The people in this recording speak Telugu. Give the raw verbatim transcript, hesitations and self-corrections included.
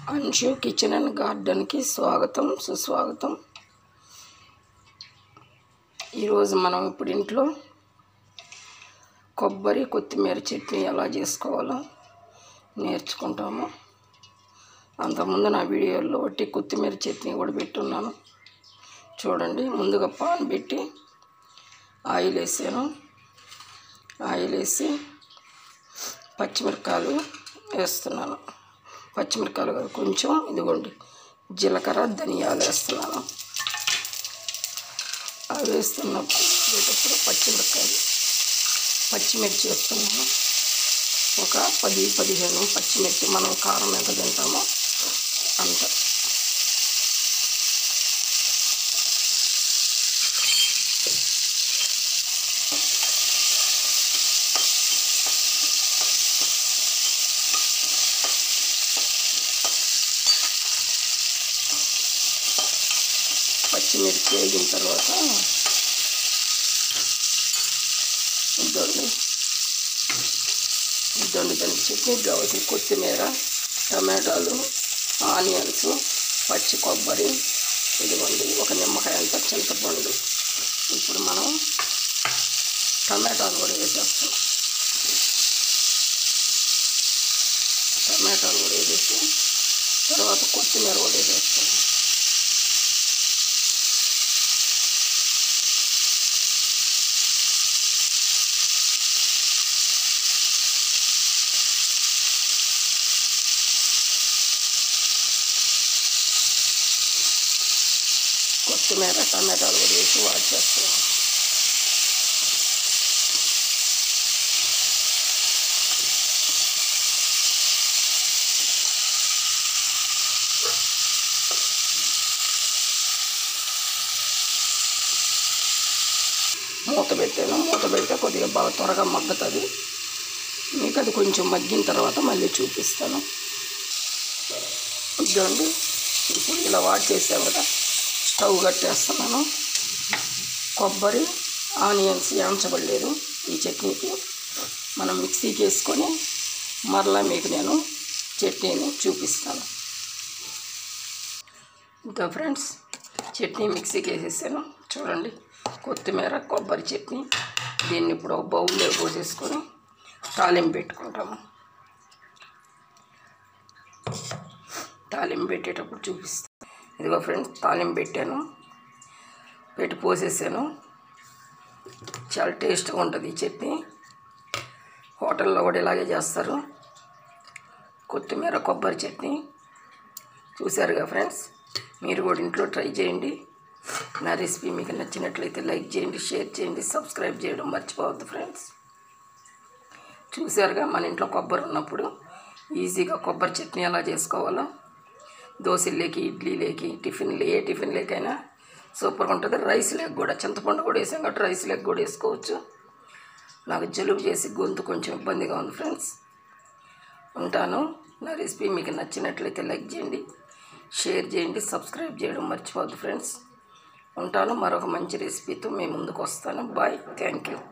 అంశు కిచెన్ అండ్ గార్డెన్కి స్వాగతం సుస్వాగతం. ఈరోజు మనం ఇప్పుడు ఇంట్లో కొబ్బరి కొత్తిమీర చట్నీ ఎలా చేసుకోవాలో నేర్చుకుంటాము. అంతకుముందు నా వీడియోలో ఒకటి కొత్తిమీర చట్నీ కూడా పెట్టున్నాను చూడండి. ముందుగా పాన్ పెట్టి ఆయిల్ వేసాను. ఆయిల్ వేసి పచ్చిమిరపకాయలు వేస్తున్నాను. పచ్చిమిరపకాయలు కొంచెం ఇదిగోండి జీలకర్ర ధనియాలు వేస్తున్నాను. అవి వేస్తున్నప్పుడు పచ్చిమిరపకాయలు పచ్చిమిర్చి వేస్తున్నాను. ఒక పది పదిహేను పచ్చిమిర్చి, మనం కారం ఎంత తింటామో అంత. పచ్చిమిర్చి వేగిన తర్వాత ఇద్దండి ఇద్దండి దానికి చట్నీ కావచ్చు. కొత్తిమీర, టమాటాలు, ఆనియన్స్, పచ్చి కొబ్బరి, ఇదిగోండి ఒక నిమ్మకాయ అంత చింతపండు. ఇప్పుడు మనం టమాటాలు కూడా వేసేస్తాం. టమాటాలు కూడా వేసేసి తర్వాత కొత్తిమీర కూడా వేసేస్తాం. కొత్తిమీర టమాటాలు కూడా వేసి వాష్ చేస్తాం. మూత పెట్టాను. మూత పెడితే కొద్దిగా బాగా త్వరగా మగ్గుతుంది. మీకు అది కొంచెం మగ్గిన తర్వాత మళ్ళీ చూపిస్తాను. ఇదండి ఇప్పుడు ఇలా వాష్ చేసాం కదా, స్టవ్ కట్టేస్తున్నాను. కొబ్బరి, ఆనియన్స్ యాంచబడలేదు ఈ చట్నీకి. మనం మిక్సీకి వేసుకొని మరలా మీకు నేను చట్నీని చూపిస్తాను. ఇంకా ఫ్రెండ్స్, చట్నీ మిక్సీకి వేసేసాను చూడండి. కొత్తిమీర కొబ్బరి చట్నీ. దీన్ని ఇప్పుడు ఒక బౌల్లో పోసేసుకొని తాలింపు పెట్టుకుంటాము. తాలింపు పెట్టేటప్పుడు చూపిస్తాను. ఇదిగో ఫ్రెండ్స్, తాలింపు పెట్టాను, పెట్టి పోసేసాను. చాలా టేస్ట్గా ఉంటుంది ఈ చట్నీ. హోటల్లో కూడా ఇలాగే చేస్తారు, కొత్తిమీర కొబ్బరి చట్నీ. చూసారుగా ఫ్రెండ్స్, మీరు కూడా ఇంట్లో ట్రై చేయండి. నా రెసిపీ మీకు నచ్చినట్లయితే లైక్ చేయండి, షేర్ చేయండి, సబ్స్క్రైబ్ చేయడం మర్చిపోవద్దు ఫ్రెండ్స్. చూసారుగా, మన ఇంట్లో కొబ్బరి ఉన్నప్పుడు ఈజీగా కొబ్బరి చట్నీ ఎలా చేసుకోవాలో. దోశలేకి, ఇడ్లీలేకి, టిఫిన్లు, ఏ టిఫిన్ లేకైనా సూపర్గా ఉంటుంది. రైస్ లేక కూడా, చింతపండు కూడా వేసాం కాబట్టి రైస్ లేక కూడా వేసుకోవచ్చు. నాకు జలుబు చేసి గొంతు కొంచెం ఇబ్బందిగా ఉంది ఫ్రెండ్స్. ఉంటాను. నా రెసిపీ మీకు నచ్చినట్లయితే లైక్ చేయండి, షేర్ చేయండి, సబ్స్క్రైబ్ చేయడం మర్చిపోవద్దు ఫ్రెండ్స్. ఉంటాను. మరొక మంచి రెసిపీతో మీ ముందుకు వస్తాను. Bye, thank you.